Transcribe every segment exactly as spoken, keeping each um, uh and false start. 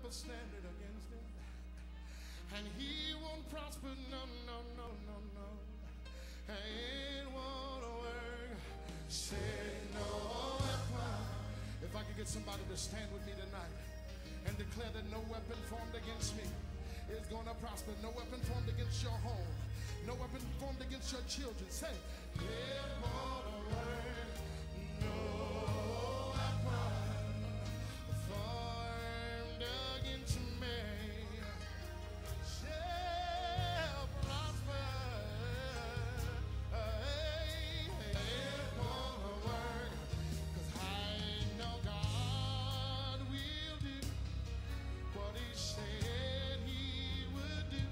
a standard against him. And he won't prosper, no, no, no, no, no. It won't work. Say no weapon. If I could get somebody to stand with me tonight and declare that no weapon formed against me is going to prosper. No weapon formed against your home. No weapon formed against your children. Say, it won't work. No weapon formed against me shall prosper. Hey, it won't work. 'Cause I know God will do what he said he would do.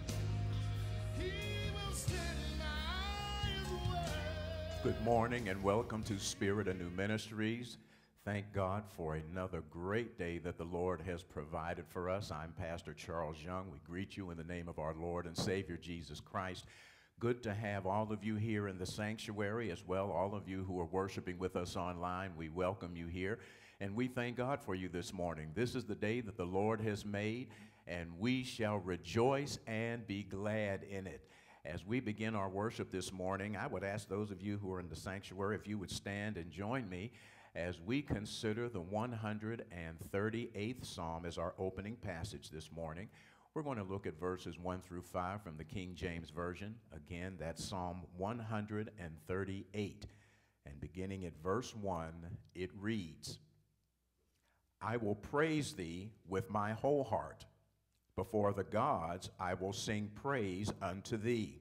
He will stand by his word. Good morning and welcome to Spirit Anew Ministries. Thank God for another great day that the Lord has provided for us. I'm Pastor Charles Young. We greet you in the name of our Lord and Savior Jesus Christ. Good to have all of you here in the sanctuary as well, all of you who are worshiping with us online. We welcome you here and we thank God for you this morning. This is the day that the Lord has made and we shall rejoice and be glad in it. As we begin our worship this morning, I would ask those of you who are in the sanctuary if you would stand and join me as we consider the one hundred thirty-eighth Psalm as our opening passage this morning. We're going to look at verses one through five from the King James Version. Again, that's Psalm one hundred thirty-eight. And beginning at verse one, it reads, I will praise thee with my whole heart. Before the gods I will sing praise unto thee.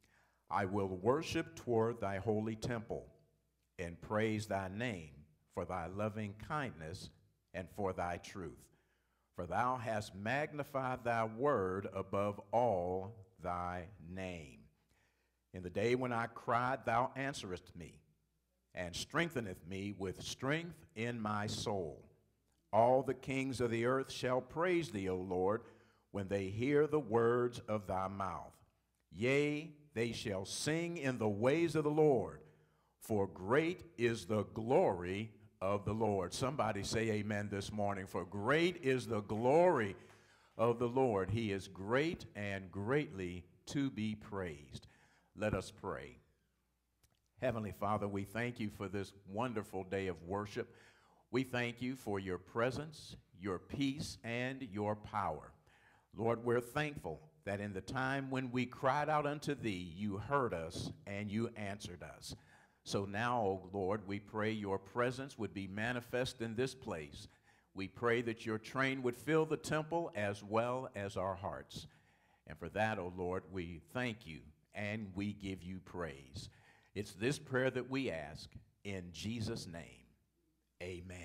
I will worship toward thy holy temple and praise thy name for thy loving kindness and for thy truth. For thou hast magnified thy word above all thy name. In the day when I cried, thou answerest me, and strengtheneth me with strength in my soul. All the kings of the earth shall praise thee, O Lord, when they hear the words of thy mouth. Yea, they shall sing in the ways of the Lord, for great is the glory of the Lord. Somebody say amen this morning. For great is the glory of the Lord. He is great and greatly to be praised. Let us pray. Heavenly Father, we thank you for this wonderful day of worship. We thank you for your presence, your peace, and your power. Lord, we're thankful that in the time when we cried out unto thee, you heard us and you answered us. So now, O Lord, we pray your presence would be manifest in this place. We pray that your train would fill the temple as well as our hearts. And for that, O Lord, we thank you and we give you praise. It's this prayer that we ask in Jesus' name. Amen.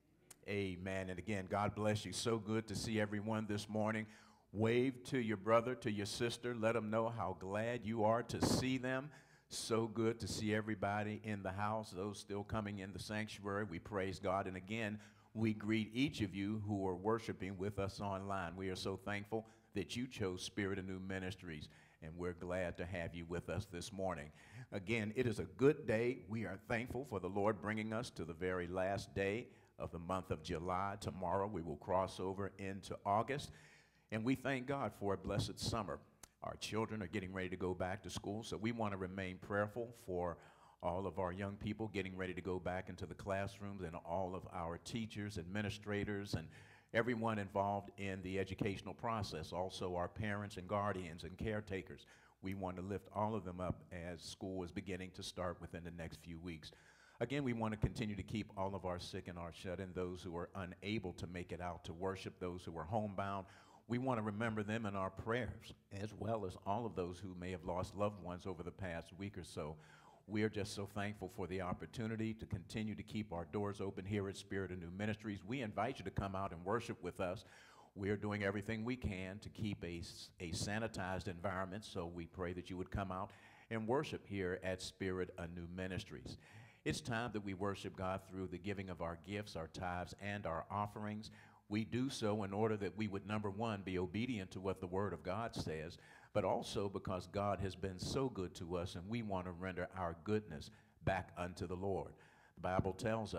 Amen. And again, God bless you. So good to see everyone this morning. Wave to your brother, to your sister. Let them know how glad you are to see them. So good to see everybody in the house, those still coming in the sanctuary. We praise God. And again, we greet each of you who are worshiping with us online. We are so thankful that you chose Spirit Anew Ministries, and we're glad to have you with us this morning. Again, it is a good day. We are thankful for the Lord bringing us to the very last day of the month of July. Tomorrow we will cross over into August. And we thank God for a blessed summer. Our children are getting ready to go back to school, so we want to remain prayerful for all of our young people getting ready to go back into the classrooms and all of our teachers, administrators, and everyone involved in the educational process, also our parents and guardians and caretakers. We want to lift all of them up as school is beginning to start within the next few weeks. Again, we want to continue to keep all of our sick and our shut-in, those who are unable to make it out to worship, those who are homebound. We want to remember them in our prayers, as well as all of those who may have lost loved ones over the past week or so. We are just so thankful for the opportunity to continue to keep our doors open here at Spirit Anew Ministries. We invite you to come out and worship with us. We are doing everything we can to keep a, a sanitized environment, so we pray that you would come out and worship here at Spirit Anew Ministries. It's time that we worship God through the giving of our gifts, our tithes, and our offerings. We do so in order that we would, number one, be obedient to what the Word of God says, but also because God has been so good to us and we want to render our goodness back unto the Lord. The Bible tells us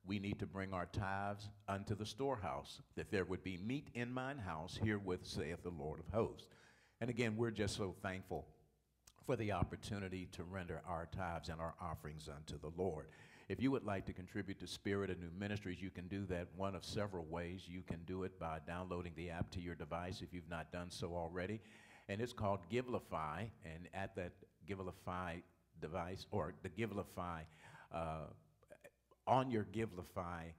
we need to bring our tithes unto the storehouse, that there would be meat in mine house, herewith saith the Lord of hosts. And again, we're just so thankful for the opportunity to render our tithes and our offerings unto the Lord. If you would like to contribute to Spirit and New Ministries, you can do that one of several ways. You can do it by downloading the app to your device if you've not done so already. And it's called Givelify, and at that Givelify device, or the Givelify, uh, on your Givelify,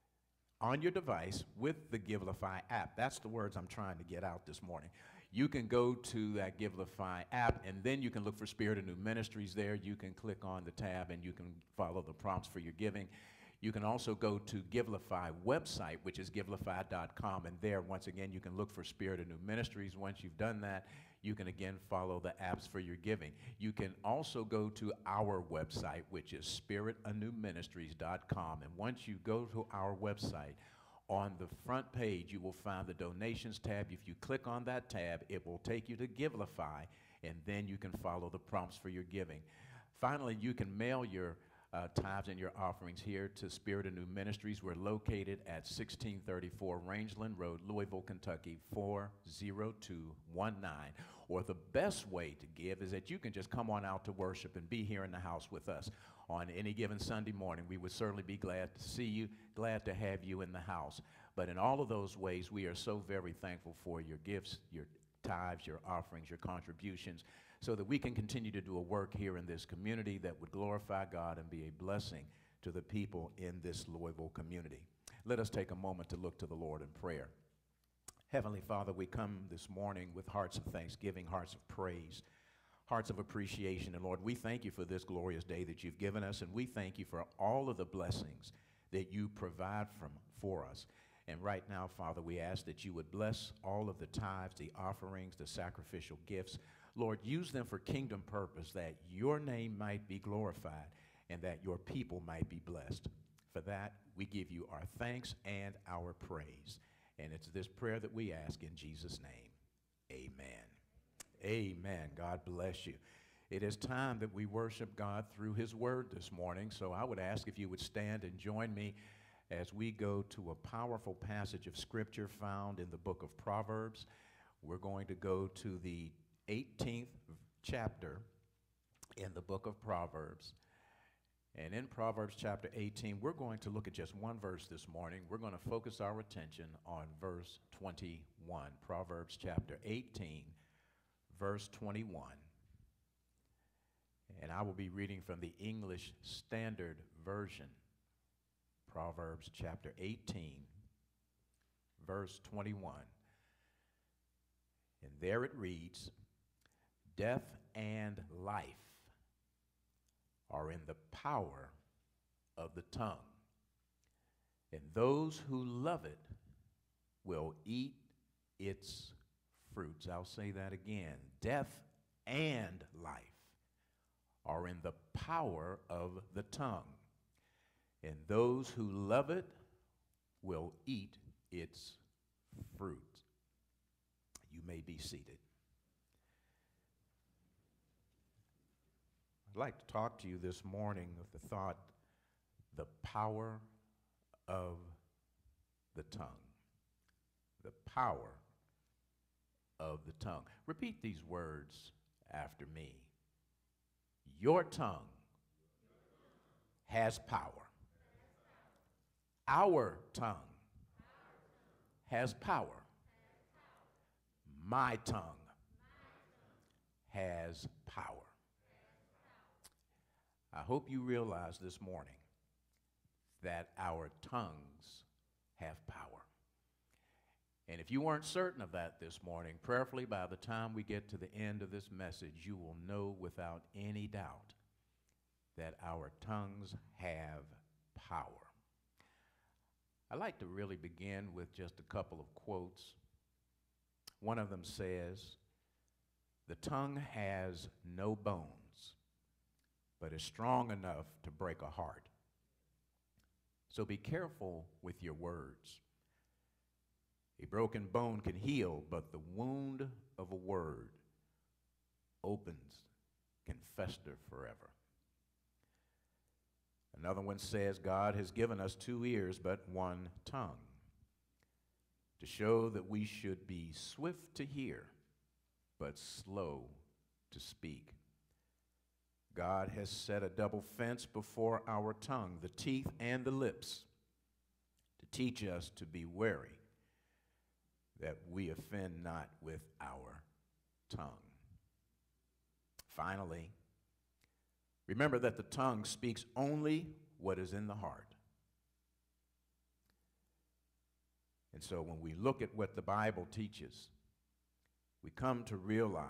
on your device with the Givelify app. That's the words I'm trying to get out this morning. You can go to that Givelify app, and then you can look for Spirit and New Ministries there. You can click on the tab, and you can follow the prompts for your giving. You can also go to Givelify website, which is givelify dot com, and there, once again, you can look for Spirit and New Ministries. Once you've done that, you can again follow the apps for your giving. You can also go to our website, which is spirit a new ministries dot com, and once you go to our website, on the front page, you will find the donations tab. If you click on that tab, it will take you to Givelify, and then you can follow the prompts for your giving. Finally, you can mail your uh, tithes and your offerings here to Spirit and New Ministries. We're located at sixteen thirty-four Rangeland Road, Louisville, Kentucky, four zero two one nine. Or the best way to give is that you can just come on out to worship and be here in the house with us on any given Sunday morning. We would certainly be glad to see you, glad to have you in the house. But in all of those ways, we are so very thankful for your gifts, your tithes, your offerings, your contributions, so that we can continue to do a work here in this community that would glorify God and be a blessing to the people in this Louisville community. Let us take a moment to look to the Lord in prayer. Heavenly Father, we come this morning with hearts of thanksgiving, hearts of praise, hearts of appreciation. And Lord, we thank you for this glorious day that you've given us, and we thank you for all of the blessings that you provide from, for us. And right now, Father, we ask that you would bless all of the tithes, the offerings, the sacrificial gifts. Lord, use them for kingdom purpose, that your name might be glorified and that your people might be blessed. For that, we give you our thanks and our praise. And it's this prayer that we ask in Jesus' name. Amen. Amen. God bless you. It is time that we worship God through his word this morning. So I would ask if you would stand and join me as we go to a powerful passage of scripture found in the book of Proverbs. We're going to go to the eighteenth chapter in the book of Proverbs. And in Proverbs chapter eighteen, we're going to look at just one verse this morning. We're going to focus our attention on verse twenty-one. Proverbs chapter eighteen, verse twenty-one. And I will be reading from the English Standard Version. Proverbs chapter eighteen, verse twenty-one. And there it reads, "Death and life are in the power of the tongue, and those who love it will eat its fruits." I'll say that again. Death and life are in the power of the tongue, and those who love it will eat its fruit. You may be seated. I'd like to talk to you this morning with the thought, the power of the tongue. The power of the tongue. Repeat these words after me. Your tongue has power. Our tongue has power. My tongue has power. I hope you realize this morning that our tongues have power. And if you weren't certain of that this morning, prayerfully, by the time we get to the end of this message, you will know without any doubt that our tongues have power. I like to really begin with just a couple of quotes. One of them says, "The tongue has no bones, but is strong enough to break a heart. So be careful with your words. A broken bone can heal, but the wound of a word opens, can fester forever." Another one says, God has given us two ears but one tongue, to show that we should be swift to hear but slow to speak. God has set a double fence before our tongue, the teeth and the lips, to teach us to be wary that we offend not with our tongue. Finally, remember that the tongue speaks only what is in the heart. And so when we look at what the Bible teaches, we come to realize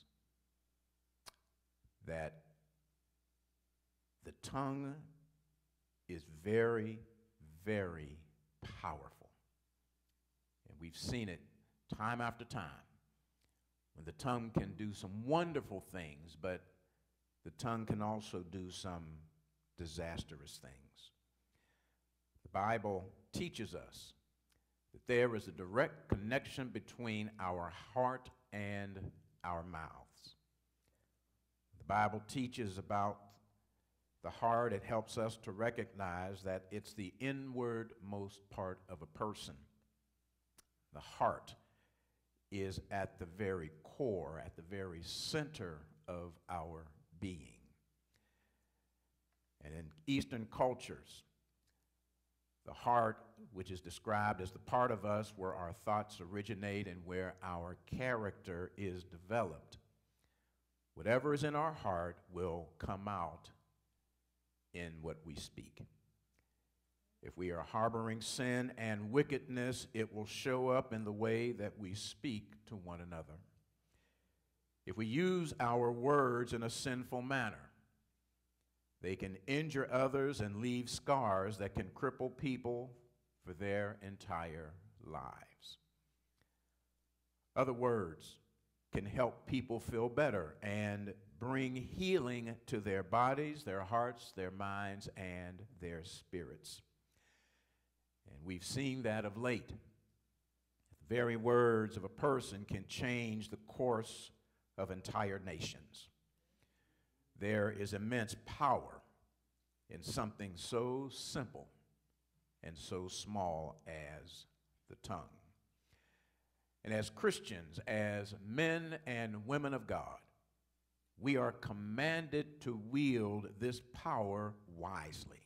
that the tongue is very, very powerful. And we've seen it time after time, when the tongue can do some wonderful things, but the tongue can also do some disastrous things. The Bible teaches us that there is a direct connection between our heart and our mouths. The Bible teaches about the heart. It helps us to recognize that it's the inwardmost part of a person. The heart is at the very core, at the very center of our being. And in Eastern cultures, the heart, which is described as the part of us where our thoughts originate and where our character is developed, whatever is in our heart will come out in what we speak. If we are harboring sin and wickedness, it will show up in the way that we speak to one another. If we use our words in a sinful manner, they can injure others and leave scars that can cripple people for their entire lives. Other words can help people feel better and bring healing to their bodies, their hearts, their minds, and their spirits. And we've seen that of late. The very words of a person can change the course of entire nations. There is immense power in something so simple and so small as the tongue. And as Christians, as men and women of God, we are commanded to wield this power wisely.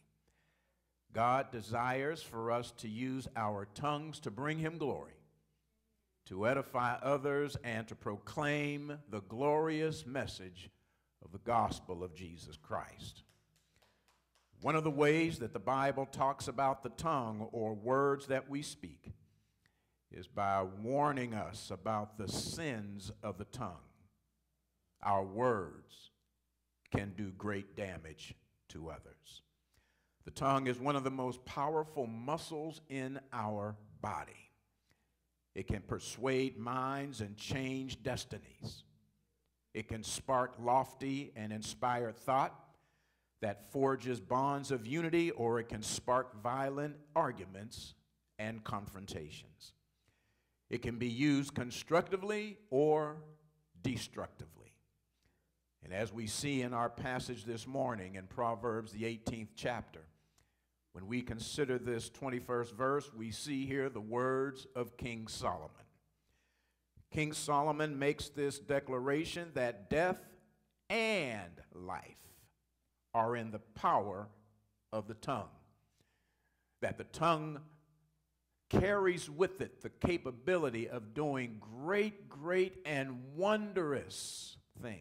God desires for us to use our tongues to bring him glory, to edify others, and to proclaim the glorious message of the gospel of Jesus Christ. One of the ways that the Bible talks about the tongue, or words that we speak, is by warning us about the sins of the tongue. Our words can do great damage to others. The tongue is one of the most powerful muscles in our body. It can persuade minds and change destinies. It can spark lofty and inspired thought that forges bonds of unity, or it can spark violent arguments and confrontations. It can be used constructively or destructively. And as we see in our passage this morning in Proverbs, the eighteenth chapter, when we consider this twenty-first verse, we see here the words of King Solomon. King Solomon makes this declaration that death and life are in the power of the tongue. That the tongue carries with it the capability of doing great, great, and wondrous things.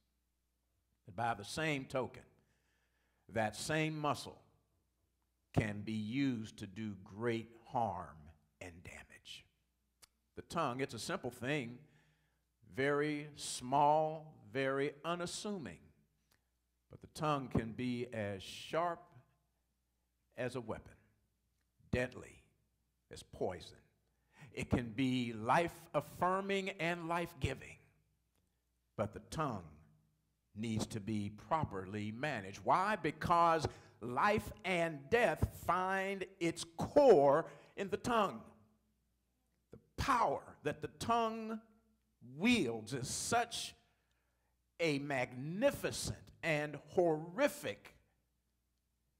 And by the same token, that same muscle can be used to do great harm and damage. The tongue, it's a simple thing, very small, very unassuming. But the tongue can be as sharp as a weapon, deadly as poison. It can be life-affirming and life-giving. But the tongue needs to be properly managed. Why? Because life and death find its core in the tongue. The power that the tongue wields is such a magnificent and horrific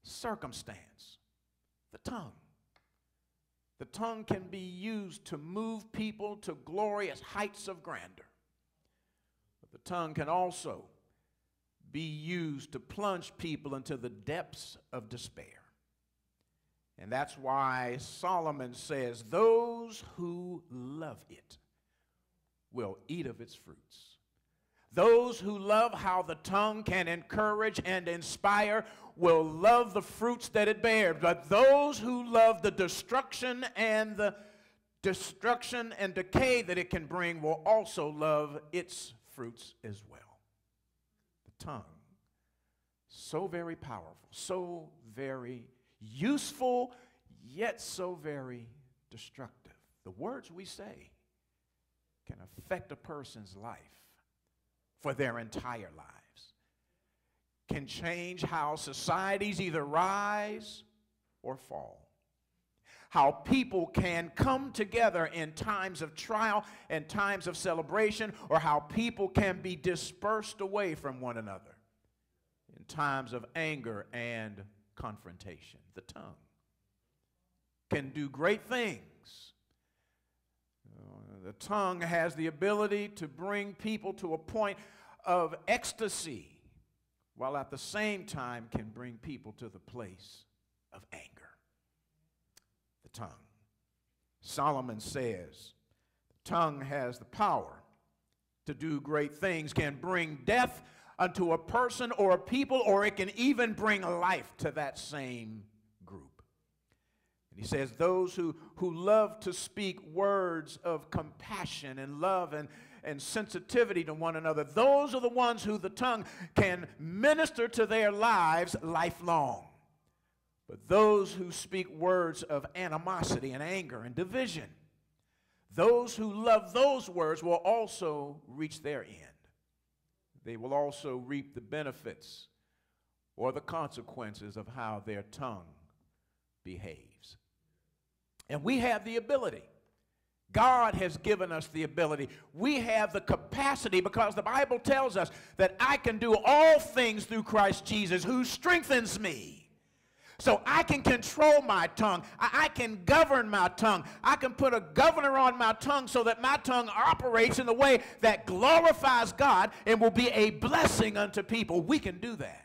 circumstance. The tongue. The tongue can be used to move people to glorious heights of grandeur. But the tongue can also be used to plunge people into the depths of despair. And that's why Solomon says, those who love it will eat of its fruits. Those who love how the tongue can encourage and inspire will love the fruits that it bears. But those who love the destruction and the destruction and decay that it can bring will also love its fruits as well. The tongue, so very powerful, so very useful, yet so very destructive. The words we say can affect a person's life for their entire lives, can change how societies either rise or fall, how people can come together in times of trial and times of celebration, or how people can be dispersed away from one another in times of anger and confrontation. The tongue can do great things. The tongue has the ability to bring people to a point of ecstasy, while at the same time can bring people to the place of anger. The tongue. Solomon says, the tongue has the power to do great things, can bring death unto a person or a people, or it can even bring life to that same group. And he says those who, who love to speak words of compassion and love and, and sensitivity to one another, those are the ones who the tongue can minister to their lives lifelong. But those who speak words of animosity and anger and division, those who love those words will also reach their end. They will also reap the benefits or the consequences of how their tongue behaves. And we have the ability. God has given us the ability. We have the capacity, because the Bible tells us that I can do all things through Christ Jesus who strengthens me. So I can control my tongue. I, I can govern my tongue. I can put a governor on my tongue so that my tongue operates in the way that glorifies God and will be a blessing unto people. We can do that.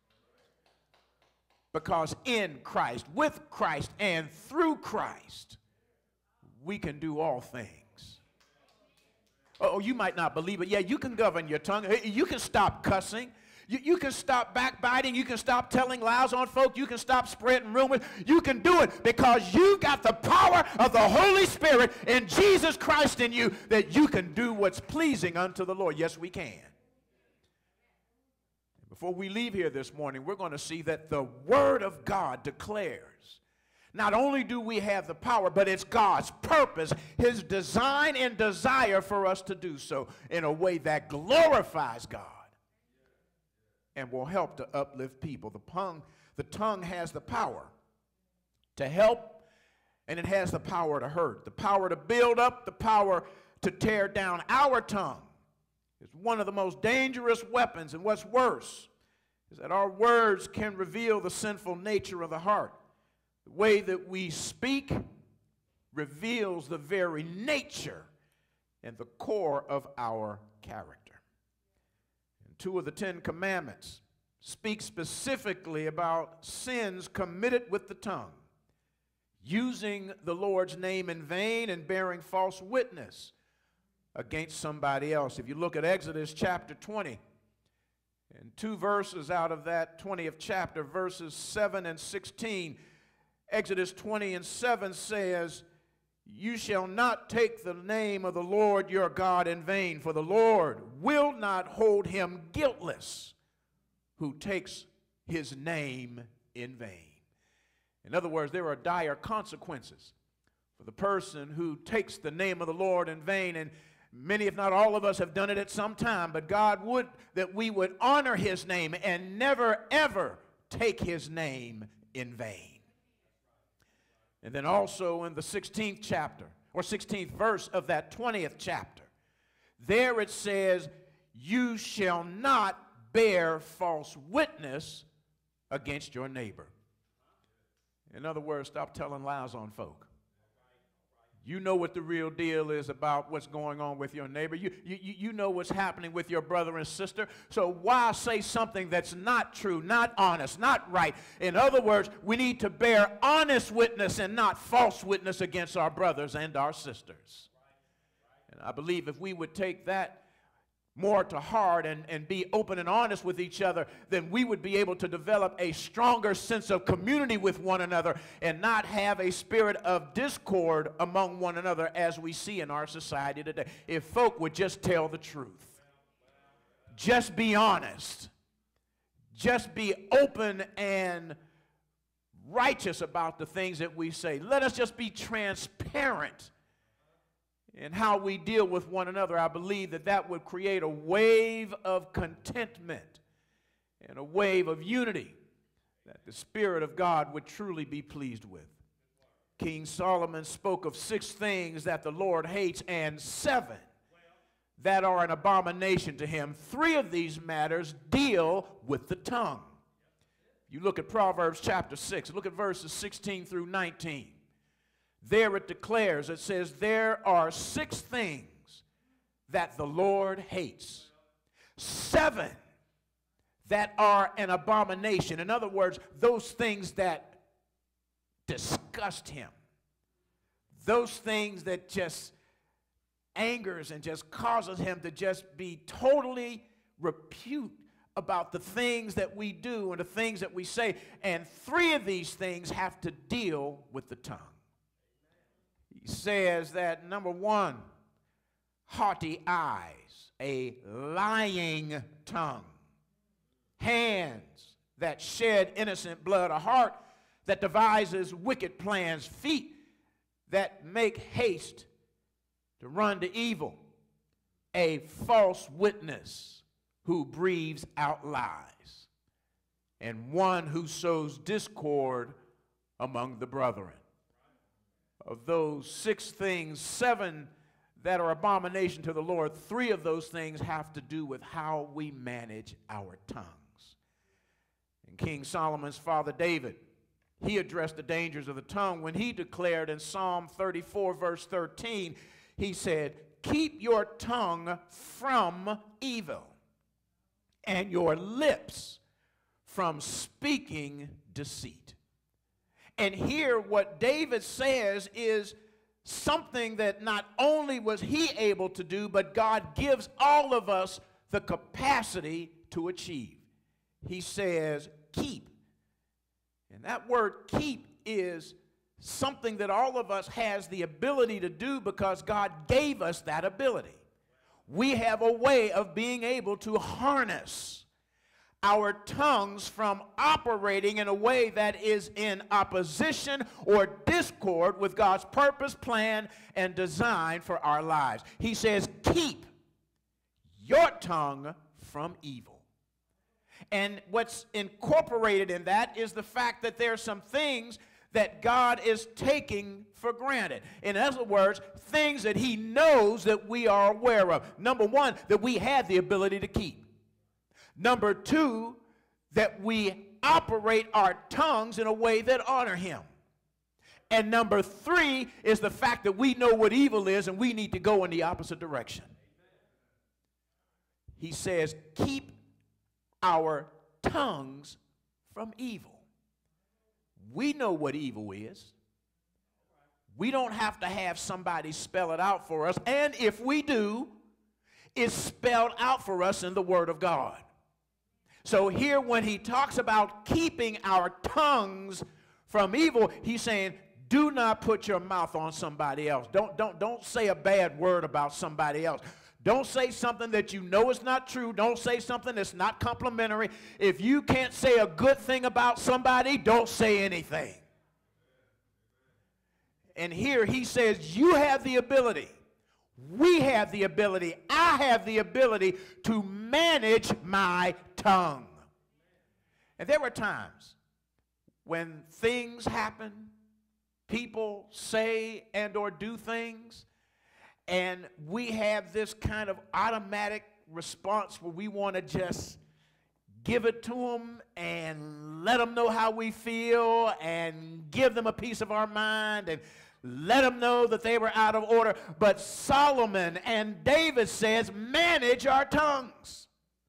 Because in Christ, with Christ, and through Christ, we can do all things. Oh, you might not believe it. Yeah, you can govern your tongue. You can stop cussing. You, you can stop backbiting. You can stop telling lies on folk. You can stop spreading rumors. You can do it because you got the power of the Holy Spirit in Jesus Christ in you, that you can do what's pleasing unto the Lord. Yes, we can. Before we leave here this morning, we're going to see that the Word of God declares, not only do we have the power, but it's God's purpose, His design and desire for us to do so in a way that glorifies God and will help to uplift people. The tongue, the tongue has the power to help, and it has the power to hurt, the power to build up, the power to tear down. Our tongue is one of the most dangerous weapons, and what's worse is that our words can reveal the sinful nature of the heart. The way that we speak reveals the very nature and the core of our character. And two of the Ten Commandments speak specifically about sins committed with the tongue, using the Lord's name in vain and bearing false witness against somebody else. If you look at Exodus chapter twenty, and two verses out of that twentieth chapter, verses seven and sixteen, Exodus twenty and seven says, "You shall not take the name of the Lord your God in vain, for the Lord will not hold him guiltless who takes his name in vain." In other words, there are dire consequences for the person who takes the name of the Lord in vain. And many, if not all of us, have done it at some time, but God would that we would honor his name and never, ever take his name in vain. And then also in the sixteenth chapter, or sixteenth verse of that twentieth chapter, there it says, "You shall not bear false witness against your neighbor." In other words, stop telling lies on folk. You know what the real deal is about what's going on with your neighbor. You, you, you know what's happening with your brother and sister. So why say something that's not true, not honest, not right? In other words, we need to bear honest witness and not false witness against our brothers and our sisters. And I believe if we would take that more to heart and, and be open and honest with each other, then we would be able to develop a stronger sense of community with one another and not have a spirit of discord among one another as we see in our society today. If folk would just tell the truth, just be honest, just be open and righteous about the things that we say. Let us just be transparent in how we deal with one another. I believe that that would create a wave of contentment and a wave of unity that the Spirit of God would truly be pleased with. King Solomon spoke of six things that the Lord hates and seven that are an abomination to him. Three of these matters deal with the tongue. You look at Proverbs chapter six, look at verses sixteen through nineteen. There it declares, it says, there are six things that the Lord hates. Seven that are an abomination. In other words, those things that disgust him. Those things that just angers and just causes him to just be totally repute about the things that we do and the things that we say. And three of these things have to deal with the tongue. He says that, number one, haughty eyes, a lying tongue, hands that shed innocent blood, a heart that devises wicked plans, feet that make haste to run to evil, a false witness who breathes out lies, and one who sows discord among the brethren. Of those six things, seven that are abomination to the Lord, three of those things have to do with how we manage our tongues. And King Solomon's father David, he addressed the dangers of the tongue when he declared in Psalm thirty-four, verse thirteen, he said, keep your tongue from evil and your lips from speaking deceit. And here what David says is something that not only was he able to do, but God gives all of us the capacity to achieve. He says, keep. And that word keep is something that all of us has the ability to do because God gave us that ability. We have a way of being able to harness our tongues from operating in a way that is in opposition or discord with God's purpose, plan, and design for our lives. He says, keep your tongue from evil. And what's incorporated in that is the fact that there are some things that God is taking for granted. In other words, things that he knows that we are aware of. Number one, that we have the ability to keep. Number two, that we operate our tongues in a way that honor him. And number three is the fact that we know what evil is and we need to go in the opposite direction. He says, keep our tongues from evil. We know what evil is. We don't have to have somebody spell it out for us. And if we do, it's spelled out for us in the Word of God. So here when he talks about keeping our tongues from evil, he's saying, do not put your mouth on somebody else. Don't, don't, don't say a bad word about somebody else. Don't say something that you know is not true. Don't say something that's not complimentary. If you can't say a good thing about somebody, don't say anything. And here he says, you have the ability. We have the ability. I have the ability to manage my tongue. And there were times when things happen, people say and or do things, and we have this kind of automatic response where we want to just give it to them and let them know how we feel and give them a piece of our mind and let them know that they were out of order. But Solomon and David says, manage our tongues.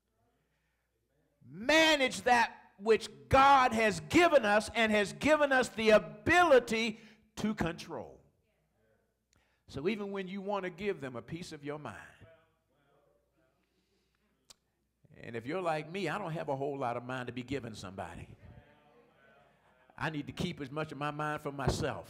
Manage that which God has given us and has given us the ability to control. So even when you want to give them a piece of your mind, and if you're like me, I don't have a whole lot of mind to be giving somebody. I need to keep as much of my mind for myself.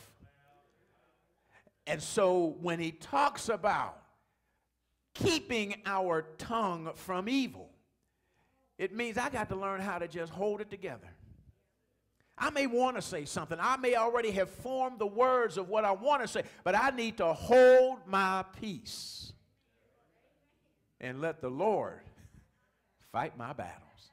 And so when he talks about keeping our tongue from evil, it means I got to learn how to just hold it together. I may want to say something. I may already have formed the words of what I want to say, but I need to hold my peace and let the Lord fight my battles,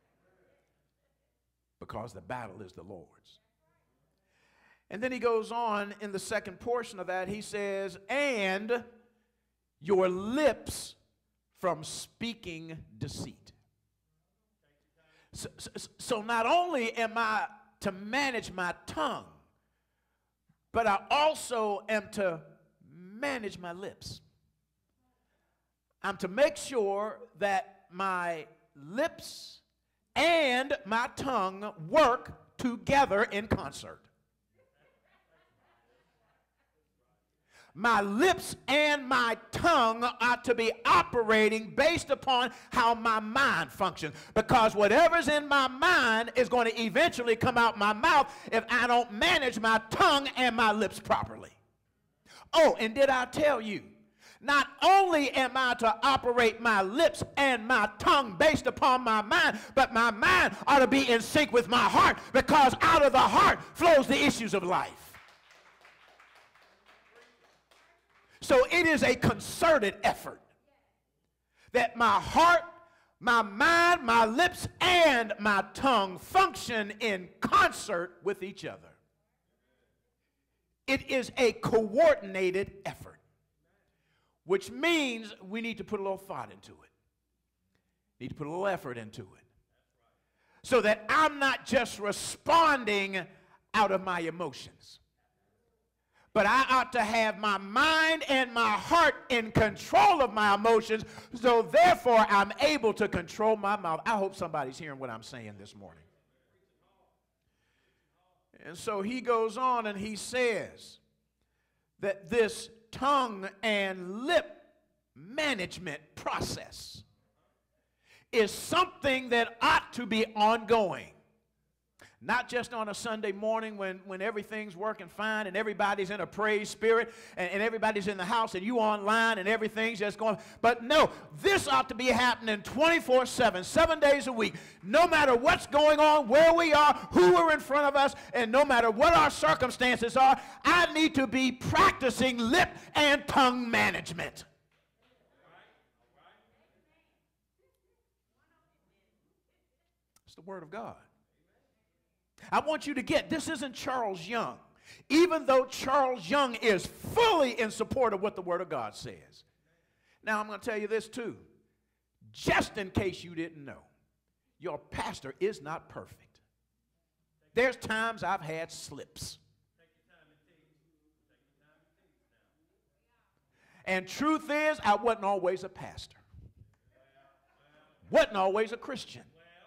because the battle is the Lord's. And then he goes on in the second portion of that. He says, and your lips from speaking deceit. So, so, so not only am I to manage my tongue, but I also am to manage my lips. I'm to make sure that my lips and my tongue work together in concert. My lips and my tongue are to be operating based upon how my mind functions, because whatever's in my mind is going to eventually come out my mouth if I don't manage my tongue and my lips properly. Oh, and did I tell you, not only am I to operate my lips and my tongue based upon my mind, but my mind ought to be in sync with my heart, because out of the heart flows the issues of life. So it is a concerted effort that my heart, my mind, my lips, and my tongue function in concert with each other. It is a coordinated effort, which means we need to put a little thought into it. Need to put a little effort into it, so that I'm not just responding out of my emotions, but I ought to have my mind and my heart in control of my emotions, so therefore I'm able to control my mouth. I hope somebody's hearing what I'm saying this morning. And so he goes on and he says that this tongue and lip management process is something that ought to be ongoing. Not just on a Sunday morning when, when everything's working fine and everybody's in a praise spirit and, and everybody's in the house and you online and everything's just going. But no, this ought to be happening twenty-four seven, seven days a week. No matter what's going on, where we are, who are in front of us, and no matter what our circumstances are, I need to be practicing lip and tongue management. It's the Word of God. I want you to get, this isn't Charles Young, even though Charles Young is fully in support of what the Word of God says. Now, I'm going to tell you this too, just in case you didn't know, your pastor is not perfect. There's times I've had slips. And truth is, I wasn't always a pastor. Wasn't always a Christian.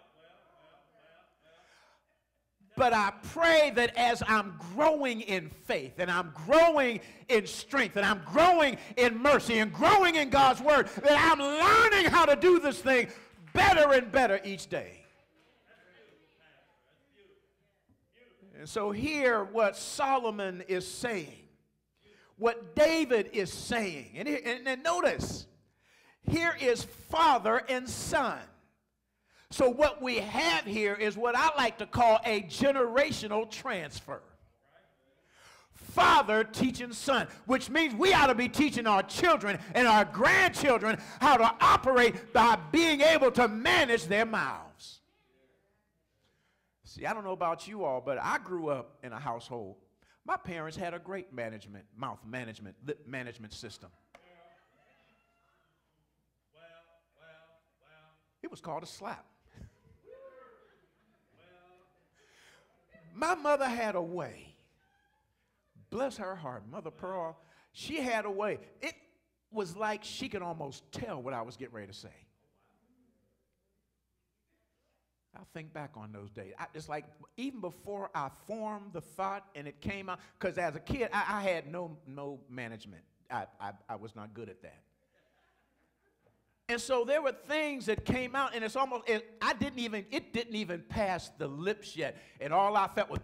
But I pray that as I'm growing in faith and I'm growing in strength and I'm growing in mercy and growing in God's Word, that I'm learning how to do this thing better and better each day. And so here what Solomon is saying, what David is saying, and, and, and notice, here is father and son. So what we have here is what I like to call a generational transfer. Father teaching son, which means we ought to be teaching our children and our grandchildren how to operate by being able to manage their mouths. See, I don't know about you all, but I grew up in a household. My parents had a great management, mouth management, lip management system. It was called a slap. My mother had a way. Bless her heart, Mother Pearl. She had a way. It was like she could almost tell what I was getting ready to say. I think back on those days. I, it's like even before I formed the thought and it came out, because as a kid, I, I had no, no management. I, I, I was not good at that. And so there were things that came out, and it's almost, it, I didn't even, it didn't even pass the lips yet. And all I felt was,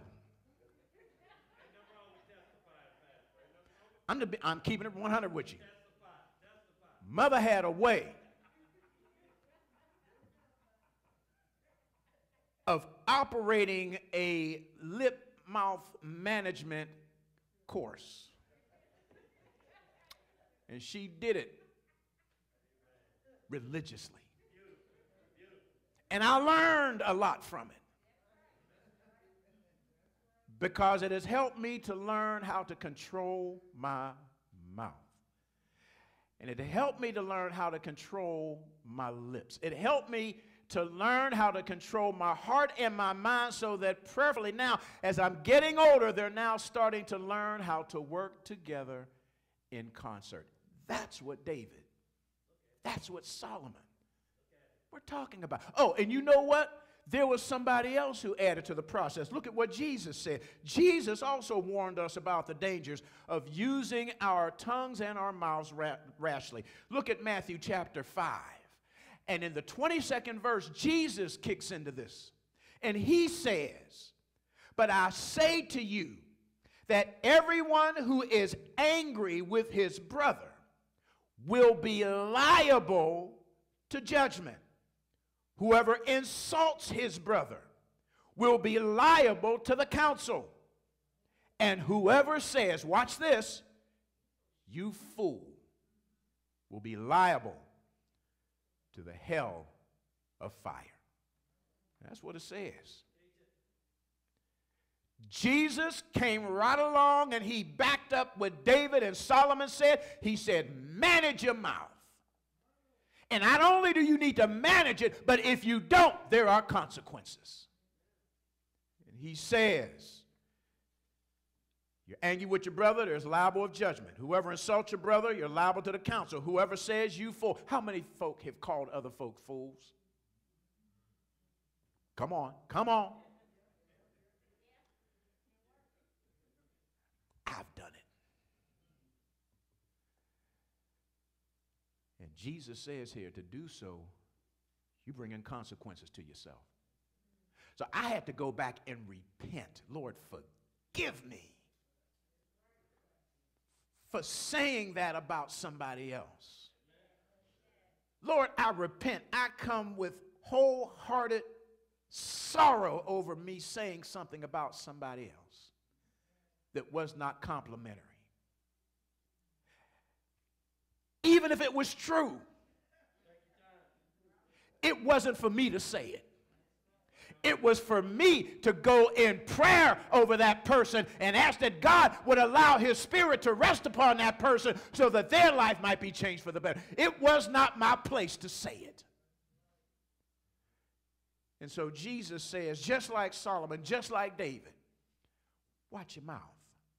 I'm, the, I'm keeping it one hundred with you. Mother had a way of operating a lip-mouth management course. And she did it religiously. And I learned a lot from it, because it has helped me to learn how to control my mouth. And it helped me to learn how to control my lips. It helped me to learn how to control my heart and my mind, so that prayerfully now, as I'm getting older, they're now starting to learn how to work together in concert. That's what David, that's what Solomon we're talking about. Oh, and you know what? There was somebody else who added to the process. Look at what Jesus said. Jesus also warned us about the dangers of using our tongues and our mouths ra- rashly. Look at Matthew chapter five. And in the twenty-second verse, Jesus kicks into this. And he says, "But I say to you that everyone who is angry with his brother will be liable to judgment. Whoever insults his brother will be liable to the council. And whoever says," watch this, "you fool," will be liable to the hell of fire. That's what it says. Jesus came right along and he backed up what David and Solomon said. He said, manage your mouth. And not only do you need to manage it, but if you don't, there are consequences. And he says, you're angry with your brother, there's liable of judgment. Whoever insults your brother, you're liable to the council. Whoever says you fool. How many folk have called other folk fools? Come on, come on. I've done it. And Jesus says here, to do so, you bring in consequences to yourself. So I had to go back and repent. Lord, forgive me for saying that about somebody else. Lord, I repent. I come with wholehearted sorrow over me saying something about somebody else that was not complimentary. Even if it was true, it wasn't for me to say it. It was for me to go in prayer over that person and ask that God would allow his spirit to rest upon that person so that their life might be changed for the better. It was not my place to say it. And so Jesus says, just like Solomon, just like David, watch your mouth.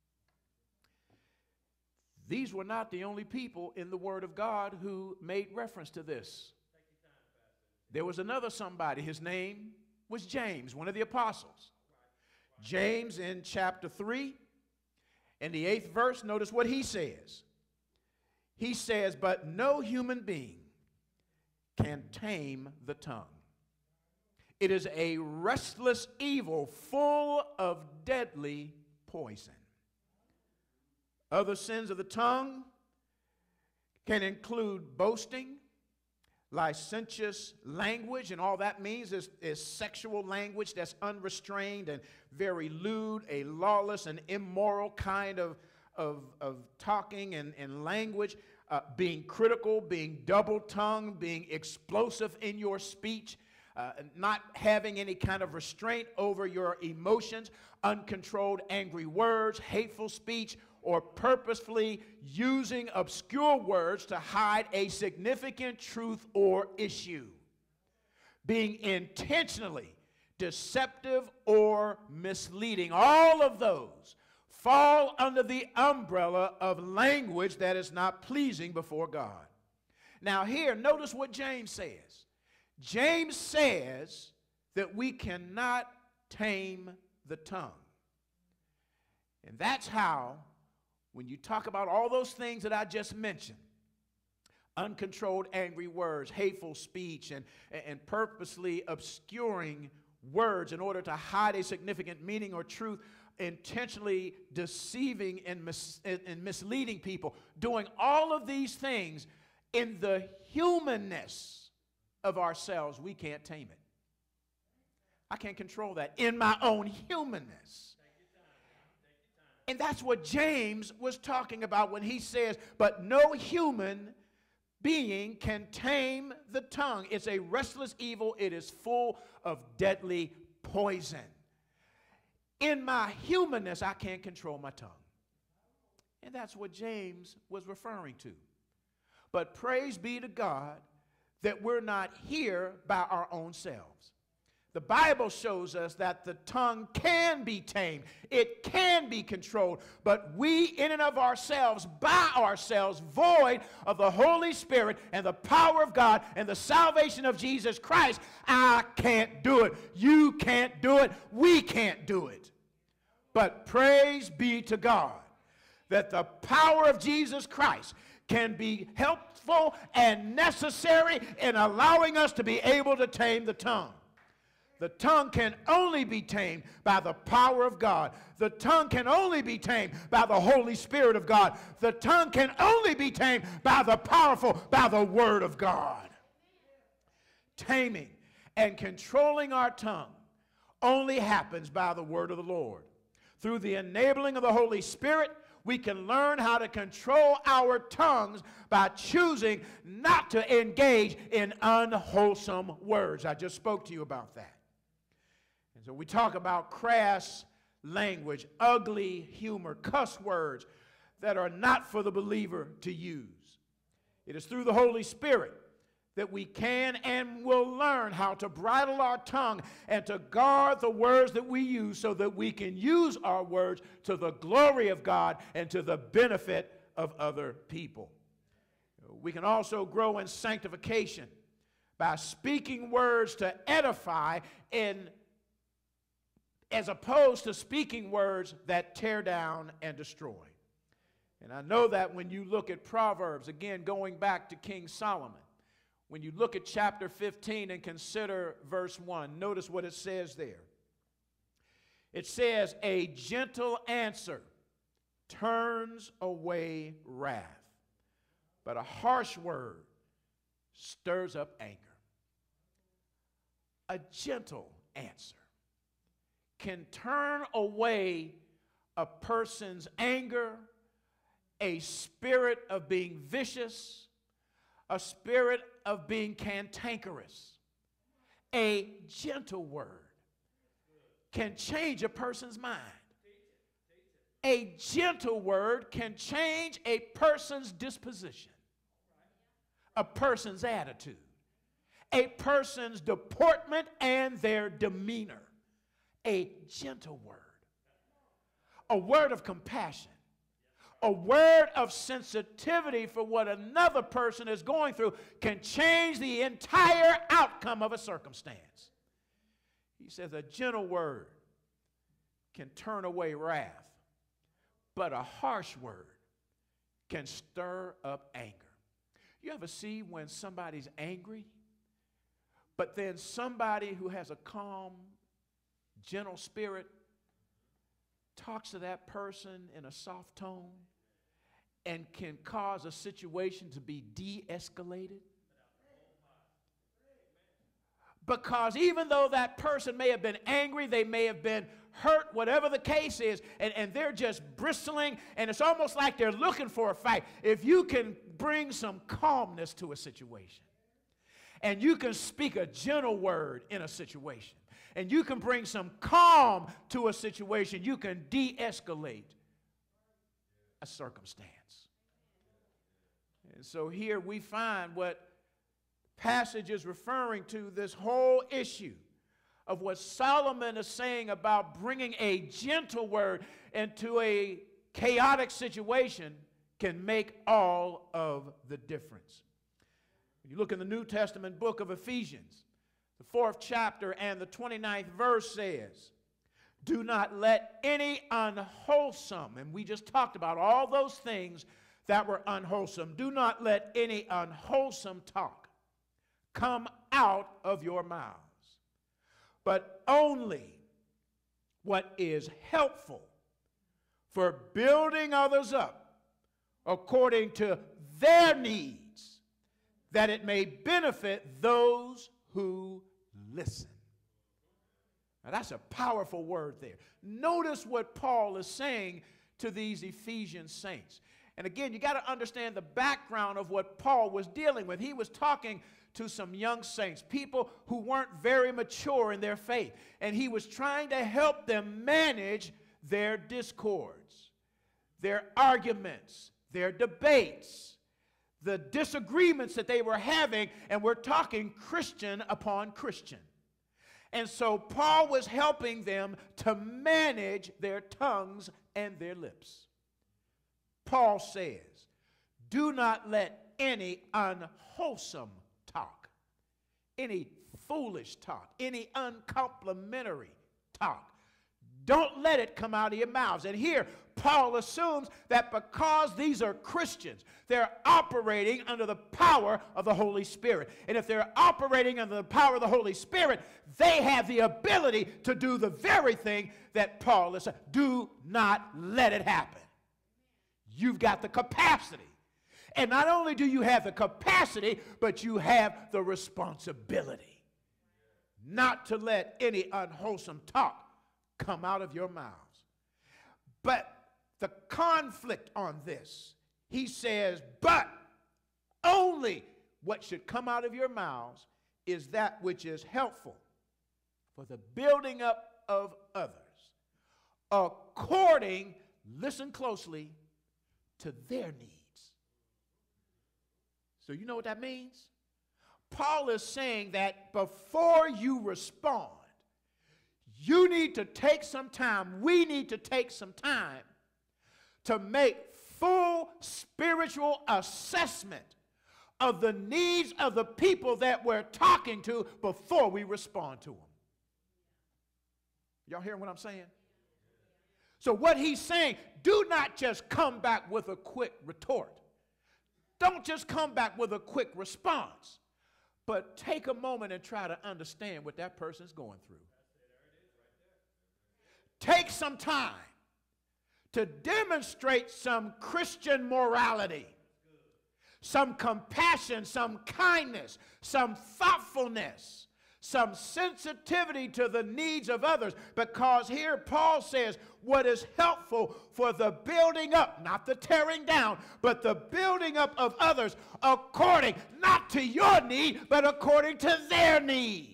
These were not the only people in the Word of God who made reference to this. There was another somebody. His name was James, one of the apostles. James in chapter three, in the eighth verse, notice what he says. He says, but no human being can tame the tongue. It is a restless evil full of deadly poison. Other sins of the tongue can include boasting, licentious language, and all that means is, is sexual language that's unrestrained and very lewd, a lawless and immoral kind of, of, of talking and, and language, uh, being critical, being double-tongued, being explosive in your speech, uh, not having any kind of restraint over your emotions, uncontrolled angry words, hateful speech, or purposefully using obscure words to hide a significant truth or issue. Being intentionally deceptive, or misleading. All of those fall under the umbrella of language that is not pleasing before God. Now here, notice what James says. James says that we cannot tame the tongue. And that's how, when you talk about all those things that I just mentioned, uncontrolled angry words, hateful speech, and, and purposely obscuring words in order to hide a significant meaning or truth, intentionally deceiving and, mis and misleading people, doing all of these things in the humanness of ourselves, we can't tame it. I can't control that in my own humanness. And that's what James was talking about when he says, but no human being can tame the tongue. It's a restless evil. It is full of deadly poison. In my humanness, I can't control my tongue. And that's what James was referring to. But praise be to God that we're not here by our own selves. The Bible shows us that the tongue can be tamed. It can be controlled. But we, in and of ourselves, by ourselves, void of the Holy Spirit and the power of God and the salvation of Jesus Christ, I can't do it. You can't do it. We can't do it. But praise be to God that the power of Jesus Christ can be helpful and necessary in allowing us to be able to tame the tongue. The tongue can only be tamed by the power of God. The tongue can only be tamed by the Holy Spirit of God. The tongue can only be tamed by the powerful, by the Word of God. Taming and controlling our tongue only happens by the Word of the Lord. Through the enabling of the Holy Spirit, we can learn how to control our tongues by choosing not to engage in unwholesome words. I just spoke to you about that. And so we talk about crass language, ugly humor, cuss words that are not for the believer to use. It is through the Holy Spirit that we can and will learn how to bridle our tongue and to guard the words that we use so that we can use our words to the glory of God and to the benefit of other people. We can also grow in sanctification by speaking words to edify in as opposed to speaking words that tear down and destroy. And I know that when you look at Proverbs, again, going back to King Solomon, when you look at chapter fifteen and consider verse one, notice what it says there. It says, a gentle answer turns away wrath, but a harsh word stirs up anger. A gentle answer can turn away a person's anger, a spirit of being vicious, a spirit of being cantankerous. A gentle word can change a person's mind. A gentle word can change a person's disposition, a person's attitude, a person's deportment and their demeanor. A gentle word, a word of compassion, a word of sensitivity for what another person is going through can change the entire outcome of a circumstance. He says a gentle word can turn away wrath, but a harsh word can stir up anger. You ever see when somebody's angry, but then somebody who has a calm, gentle spirit talks to that person in a soft tone and can cause a situation to be de-escalated? Because even though that person may have been angry, they may have been hurt, whatever the case is, and, and they're just bristling, and it's almost like they're looking for a fight. If you can bring some calmness to a situation, and you can speak a gentle word in a situation, and you can bring some calm to a situation, you can de-escalate a circumstance. And so here we find what passage is referring to, this whole issue of what Solomon is saying about bringing a gentle word into a chaotic situation can make all of the difference. You look in the New Testament book of Ephesians, the fourth chapter and the twenty-ninth verse says, do not let any unwholesome, and we just talked about all those things that were unwholesome, do not let any unwholesome talk come out of your mouths, but only what is helpful for building others up according to their needs, that it may benefit those who listen. Now that's a powerful word there. Notice what Paul is saying to these Ephesian saints. And again, you got to understand the background of what Paul was dealing with. He was talking to some young saints, people who weren't very mature in their faith. And he was trying to help them manage their discords, their arguments, their debates, the disagreements that they were having, and we're talking Christian upon Christian. And so Paul was helping them to manage their tongues and their lips. Paul says, do not let any unwholesome talk, any foolish talk, any uncomplimentary talk, don't let it come out of your mouths. And here, Paul assumes that because these are Christians, they're operating under the power of the Holy Spirit. And if they're operating under the power of the Holy Spirit, they have the ability to do the very thing that Paul is saying. Do not let it happen. You've got the capacity. And not only do you have the capacity, but you have the responsibility not to let any unwholesome talk come out of your mouths. But the conflict on this, he says, but only what should come out of your mouths is that which is helpful for the building up of others, according, listen closely, to their needs. So you know what that means? Paul is saying that before you respond, you need to take some time, we need to take some time to make full spiritual assessment of the needs of the people that we're talking to before we respond to them. Y'all hearing what I'm saying? So what he's saying, do not just come back with a quick retort. Don't just come back with a quick response, but take a moment and try to understand what that person's going through. Take some time to demonstrate some Christian morality, some compassion, some kindness, some thoughtfulness, some sensitivity to the needs of others, because here Paul says what is helpful for the building up, not the tearing down, but the building up of others according, not to your need, but according to their need.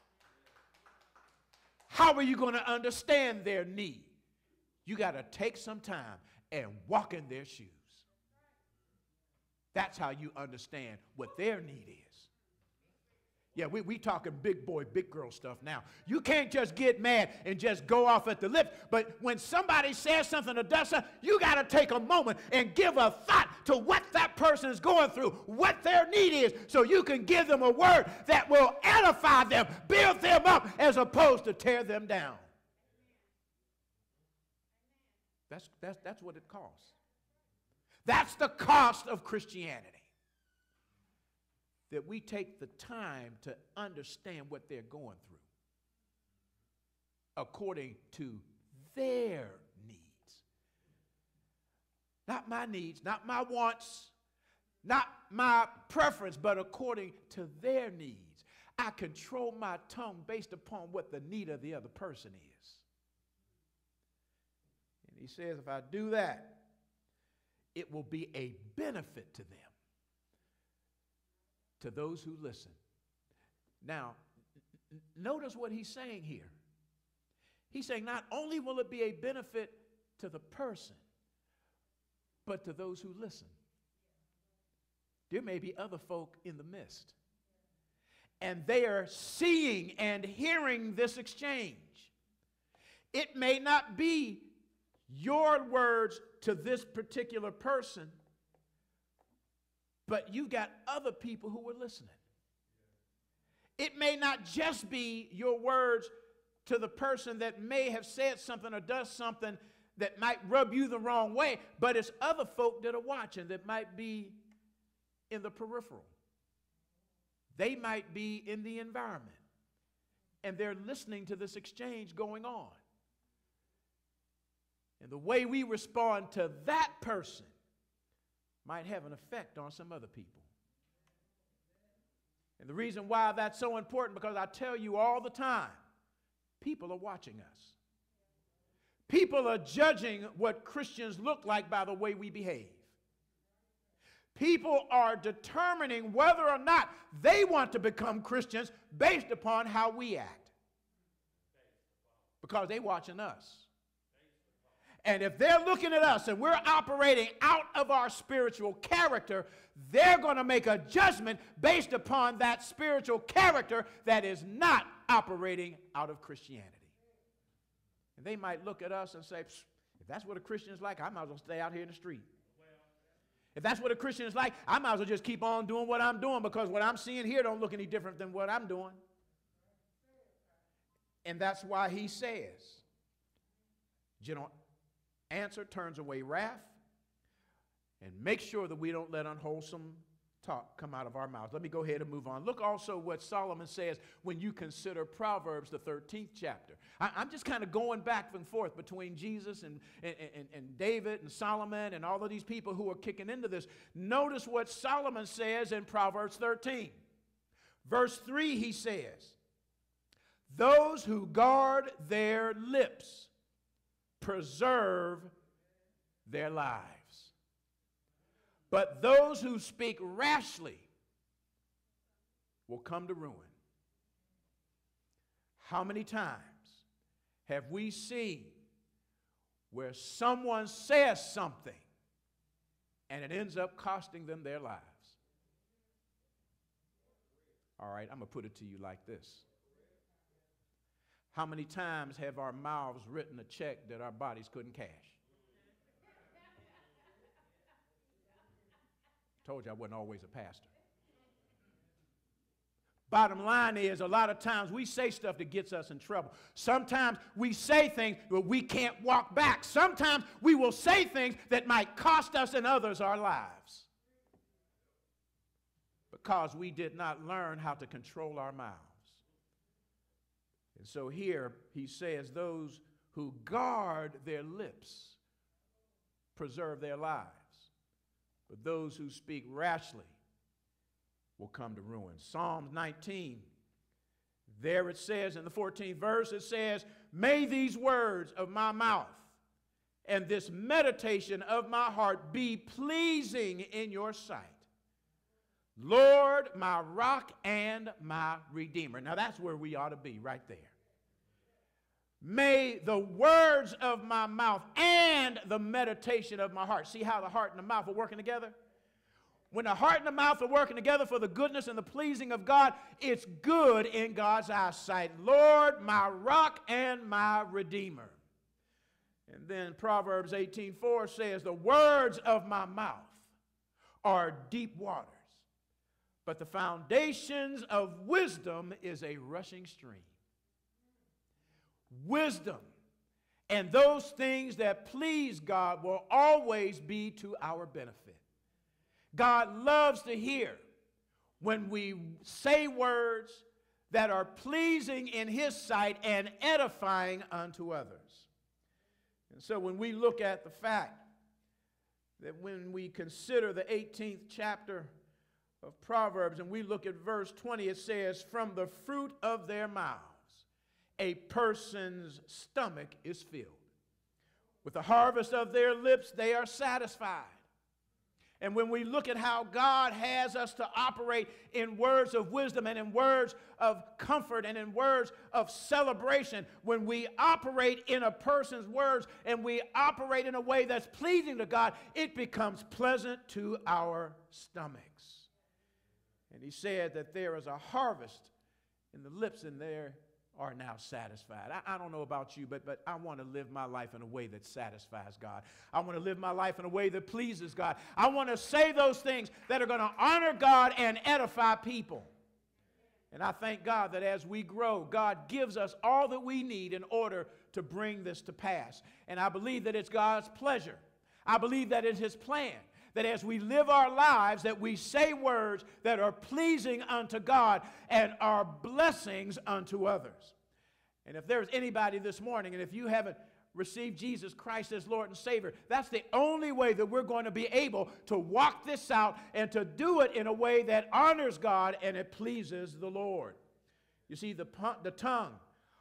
How are you going to understand their need? You got to take some time and walk in their shoes. That's how you understand what their need is. Yeah, we, we talking big boy, big girl stuff now. You can't just get mad and just go off at the lips. But when somebody says something or does something, you got to take a moment and give a thought to what that person is going through, what their need is, so you can give them a word that will edify them, build them up, as opposed to tear them down. That's, that's, that's what it costs. That's the cost of Christianity. That we take the time to understand what they're going through according to their needs. Not my needs, not my wants, not my preference, but according to their needs. I control my tongue based upon what the need of the other person is. And he says, if I do that, it will be a benefit to them, to those who listen. Now, n- notice what he's saying here. He's saying not only will it be a benefit to the person, but to those who listen. There may be other folk in the midst. and they are seeing and hearing this exchange. It may not be your words to this particular person, but you got other people who are listening. It may not just be your words to the person that may have said something or does something that might rub you the wrong way, but it's other folk that are watching that might be in the peripheral. They might be in the environment, and they're listening to this exchange going on. And the way we respond to that person might have an effect on some other people. And the reason why that's so important, because I tell you all the time, people are watching us. People are judging what Christians look like by the way we behave. People are determining whether or not they want to become Christians based upon how we act. Because they're watching us. And if they're looking at us and we're operating out of our spiritual character, they're going to make a judgment based upon that spiritual character that is not operating out of Christianity. And they might look at us and say, if that's what a Christian is like, I might as well stay out here in the street. If that's what a Christian is like, I might as well just keep on doing what I'm doing, because what I'm seeing here don't look any different than what I'm doing. And that's why he says, gentle answer turns away wrath, and make sure that we don't let unwholesome talk come out of our mouths. Let me go ahead and move on. Look also what Solomon says when you consider Proverbs, the thirteenth chapter. I, I'm just kind of going back and forth between Jesus and, and, and, and David and Solomon and all of these people who are kicking into this. Notice what Solomon says in Proverbs thirteen. Verse three, he says, those who guard their lips preserve their lives. But those who speak rashly will come to ruin. How many times have we seen where someone says something and it ends up costing them their lives? All right, I'm going to put it to you like this. How many times have our mouths written a check that our bodies couldn't cash? Told you I wasn't always a pastor. Bottom line is, a lot of times we say stuff that gets us in trouble. Sometimes we say things that we can't walk back. Sometimes we will say things that might cost us and others our lives, because we did not learn how to control our mouths. And so here he says, those who guard their lips preserve their lives, but those who speak rashly will come to ruin. Psalms nineteen, there it says in the fourteenth verse, it says, may these words of my mouth and this meditation of my heart be pleasing in your sight, Lord, my rock and my redeemer. Now that's where we ought to be, right there. May the words of my mouth and the meditation of my heart. See how the heart and the mouth are working together? When the heart and the mouth are working together for the goodness and the pleasing of God, it's good in God's eyesight. Lord, my rock and my redeemer. And then Proverbs eighteen four says, the words of my mouth are deep waters, but the foundations of wisdom is a rushing stream. Wisdom and those things that please God will always be to our benefit. God loves to hear when we say words that are pleasing in his sight and edifying unto others. And so when we look at the fact that when we consider the eighteenth chapter of Proverbs and we look at verse twenty, it says, from the fruit of their mouths a person's stomach is filled. With the harvest of their lips, they are satisfied. And when we look at how God has us to operate in words of wisdom and in words of comfort and in words of celebration, when we operate in a person's words and we operate in a way that's pleasing to God, it becomes pleasant to our stomachs. And And he said that there is a harvest in the lips, and they are now satisfied. I, I don't know about you, but, but I want to live my life in a way that satisfies God. I want to live my life in a way that pleases God. I want to say those things that are going to honor God and edify people. And I thank God that as we grow, God gives us all that we need in order to bring this to pass. And I believe that it's God's pleasure. I believe that it's His plan, that as we live our lives, that we say words that are pleasing unto God and are blessings unto others. And if there's anybody this morning, and if you haven't received Jesus Christ as Lord and Savior, that's the only way that we're going to be able to walk this out and to do it in a way that honors God and it pleases the Lord. You see, the, the tongue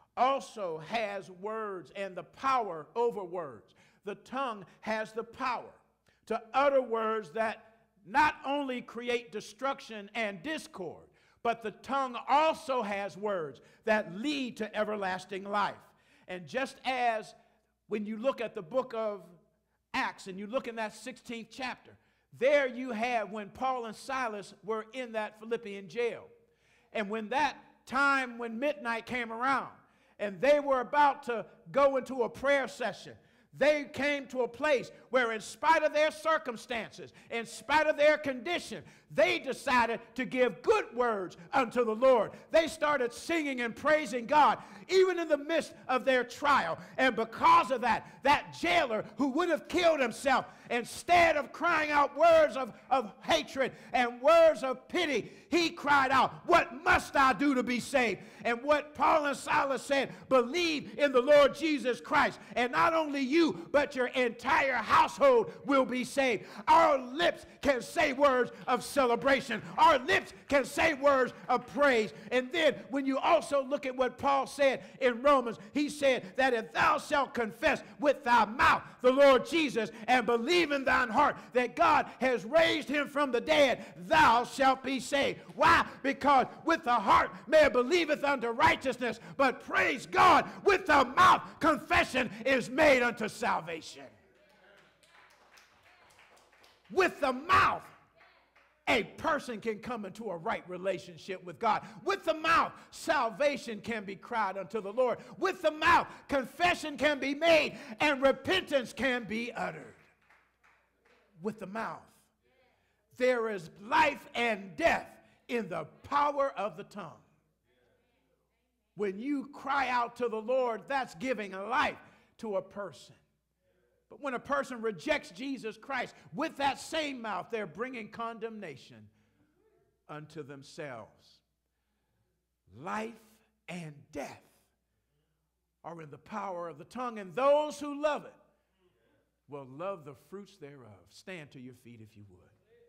also has words and the power over words. The tongue has the power to utter words that not only create destruction and discord, but the tongue also has words that lead to everlasting life. And just as when you look at the book of Acts and you look in that sixteenth chapter, there you have when Paul and Silas were in that Philippian jail. And when that time when midnight came around and they were about to go into a prayer session, they came to a place where in spite of their circumstances, in spite of their condition, they decided to give good words unto the Lord. They started singing and praising God, even in the midst of their trial. And because of that, that jailer who would have killed himself, instead of crying out words of, of hatred and words of pity, he cried out, "What must I do to be saved?" And what Paul and Silas said, believe in the Lord Jesus Christ, and not only you, but your entire household will be saved. Our lips can say words of celebration. Our lips can say words of praise. And then when you also look at what Paul said in Romans, he said that if thou shalt confess with thy mouth the Lord Jesus and believe in thine heart that God has raised him from the dead, thou shalt be saved. Why? Because with the heart man believeth unto righteousness, but praise God, with the mouth confession is made unto salvation. With the mouth, a person can come into a right relationship with God. With the mouth, salvation can be cried unto the Lord. With the mouth, confession can be made and repentance can be uttered. With the mouth, there is life and death in the power of the tongue. When you cry out to the Lord, that's giving life to a person. But when a person rejects Jesus Christ, with that same mouth, they're bringing condemnation unto themselves. Life and death are in the power of the tongue, and those who love it will love the fruits thereof. Stand to your feet if you would.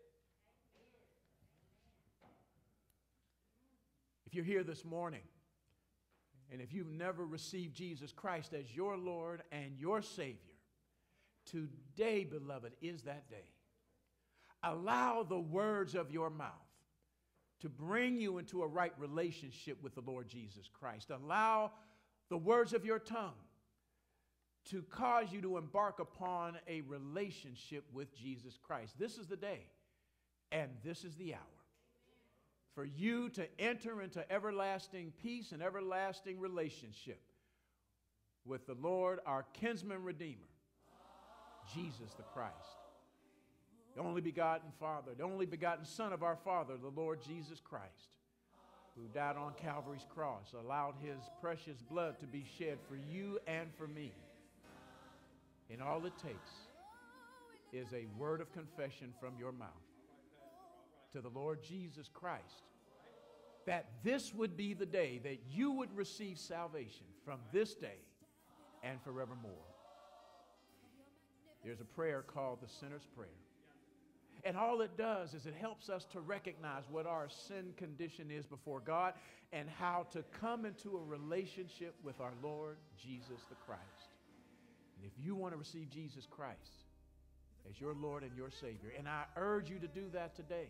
If you're here this morning, and if you've never received Jesus Christ as your Lord and your Savior, today, beloved, is that day. Allow the words of your mouth to bring you into a right relationship with the Lord Jesus Christ. Allow the words of your tongue to cause you to embark upon a relationship with Jesus Christ. This is the day, and this is the hour for you to enter into everlasting peace and everlasting relationship with the Lord, our kinsman redeemer, Jesus the Christ, the only begotten Father, the only begotten Son of our Father, the Lord Jesus Christ, who died on Calvary's cross, allowed his precious blood to be shed for you and for me. And all it takes is a word of confession from your mouth to the Lord Jesus Christ, that this would be the day that you would receive salvation from this day and forevermore. There's a prayer called the Sinner's Prayer. And all it does is it helps us to recognize what our sin condition is before God and how to come into a relationship with our Lord Jesus the Christ. And if you want to receive Jesus Christ as your Lord and your Savior, and I urge you to do that today,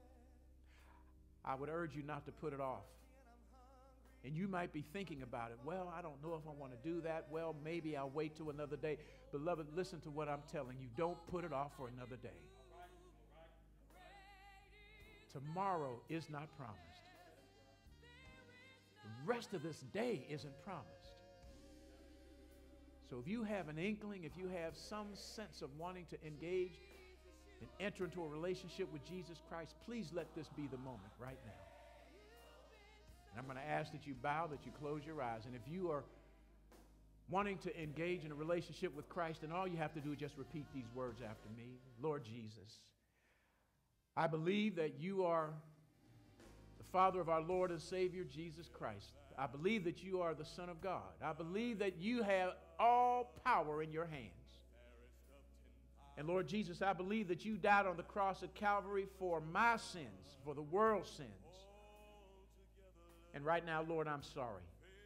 I would urge you not to put it off. And you might be thinking about it. Well, I don't know if I want to do that. Well, maybe I'll wait till another day. Beloved, listen to what I'm telling you. Don't put it off for another day. tomorrow is not promised. The rest of this day isn't promised. So if you have an inkling, if you have some sense of wanting to engage and enter into a relationship with Jesus Christ, please let this be the moment right now. And I'm going to ask that you bow, that you close your eyes. And if you are wanting to engage in a relationship with Christ, then all you have to do is just repeat these words after me. Lord Jesus, I believe that you are the Father of our Lord and Savior, Jesus Christ. I believe that you are the Son of God. I believe that you have all power in your hands. And Lord Jesus, I believe that you died on the cross at Calvary for my sins, for the world's sins. And right now, Lord, I'm sorry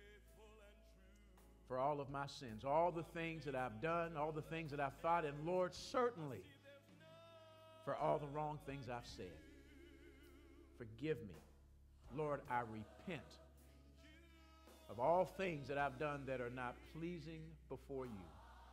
for all of my sins, all the things that I've done, all the things that I've thought, and Lord, certainly for all the wrong things I've said. Forgive me. Lord, I repent of all things that I've done that are not pleasing before you.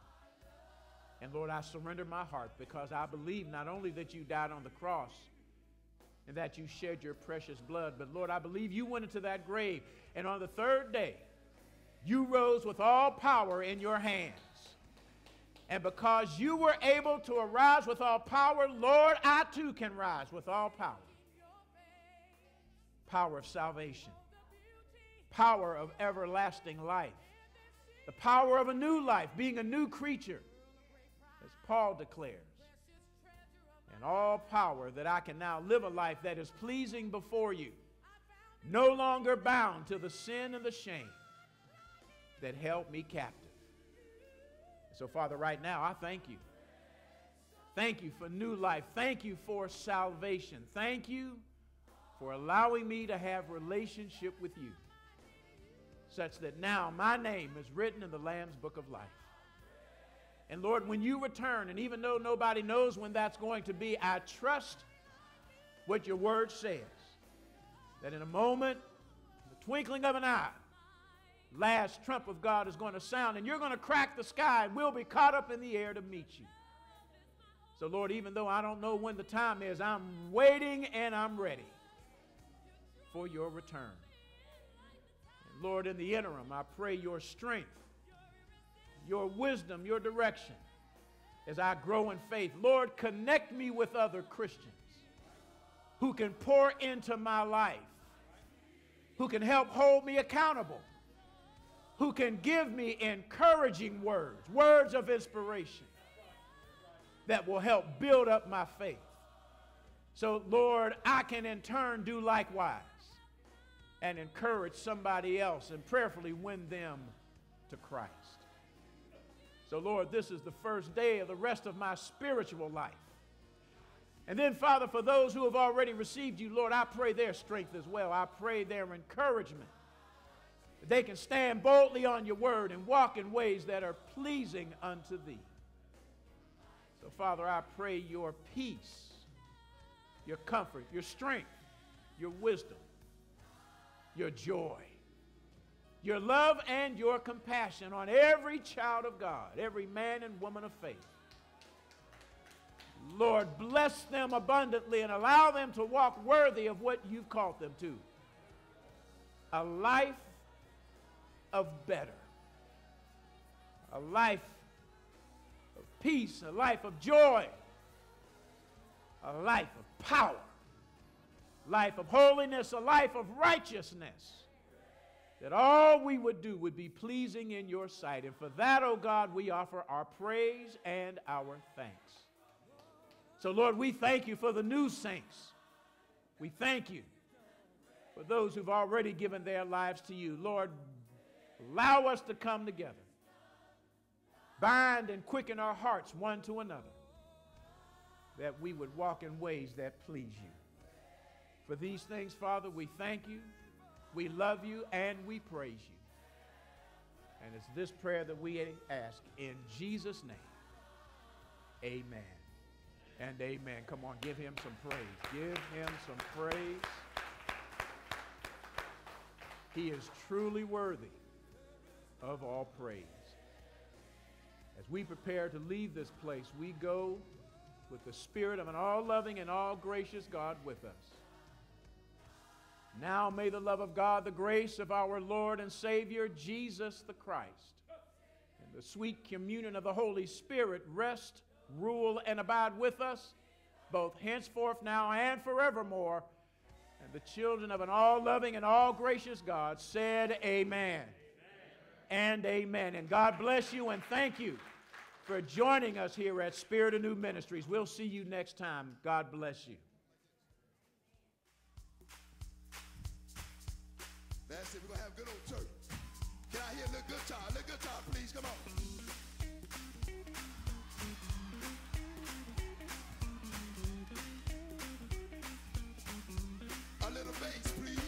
And Lord, I surrender my heart because I believe not only that you died on the cross and that you shed your precious blood, but Lord, I believe you went into that grave, and on the third day, you rose with all power in your hands. And because you were able to arise with all power, Lord, I too can rise with all power. Power of salvation. Power of everlasting life. The power of a new life, being a new creature, as Paul declares. And all power that I can now live a life that is pleasing before you, no longer bound to the sin and the shame that held me captive. So, Father, right now, I thank you. Thank you for new life. Thank you for salvation. Thank you for allowing me to have relationship with you, such that now my name is written in the Lamb's Book of Life. And Lord, when you return, and even though nobody knows when that's going to be, I trust what your word says, that in a moment, the twinkling of an eye, last trump of God is going to sound, and you're going to crack the sky, and we'll be caught up in the air to meet you. So Lord, even though I don't know when the time is, I'm waiting and I'm ready for your return. And Lord, in the interim, I pray your strength, your wisdom, your direction as I grow in faith. Lord, connect me with other Christians who can pour into my life, who can help hold me accountable, who can give me encouraging words, words of inspiration that will help build up my faith. So, Lord, I can in turn do likewise and encourage somebody else and prayerfully win them to Christ. So, Lord, this is the first day of the rest of my spiritual life. And then, Father, for those who have already received you, Lord, I pray their strength as well. I pray their encouragement, that they can stand boldly on your word and walk in ways that are pleasing unto thee. So, Father, I pray your peace, your comfort, your strength, your wisdom, your joy, your love, and your compassion on every child of God, every man and woman of faith. Lord, bless them abundantly and allow them to walk worthy of what you've called them to. A life of better. A life of peace, a life of joy, a life of power, life of holiness, a life of righteousness. That all we would do would be pleasing in your sight. And for that, oh God, we offer our praise and our thanks. So, Lord, we thank you for the new saints. We thank you for those who've already given their lives to you. Lord, allow us to come together. Bind and quicken our hearts one to another, that we would walk in ways that please you. For these things, Father, we thank you. We love you and we praise you. And it's this prayer that we ask in Jesus' name. Amen and amen. Come on, give him some praise. Give him some praise. He is truly worthy of all praise. As we prepare to leave this place, we go with the spirit of an all-loving and all-gracious God with us. Now may the love of God, the grace of our Lord and Savior, Jesus the Christ, and the sweet communion of the Holy Spirit rest, rule, and abide with us, both henceforth, now, and forevermore. And the children of an all-loving and all-gracious God said amen. Amen and amen. And God bless you and thank you for joining us here at Spirit of New Ministries. We'll see you next time. God bless you. That's it. We're going to have a good old church. Can I hear a little guitar? A little guitar, please. Come on. A little bass, please.